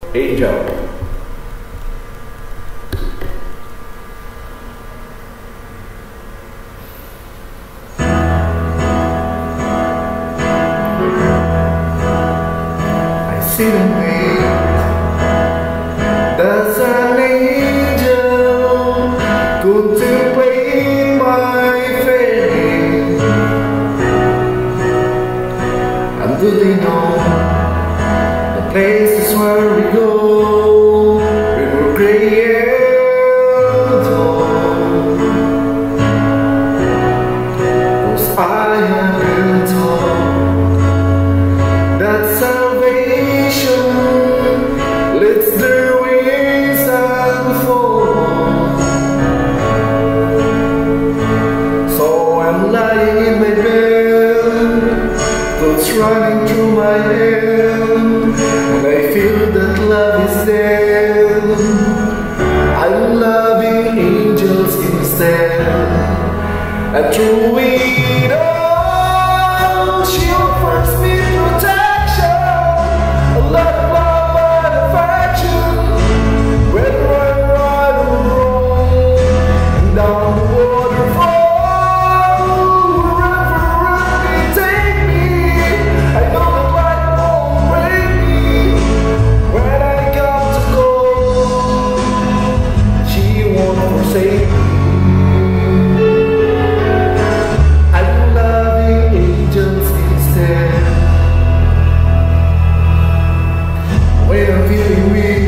Angel. I sit and wait. There's an angel contemplating my fate. And do they know the places where we go when we're gray and old? 'Cause I have been told that salvation lets their wings unfold. So I'm lying in my bed, thoughts running through my head, and I feel that love is dead. I'm loving angels instead, and through it all, she offers me protection, a lot of love and affection. Whether I'm right or wrong, and down the waterfall, wherever it may take me, I know that light won't break me. When I got to go, she won't forsake me. When I'm feeling weak,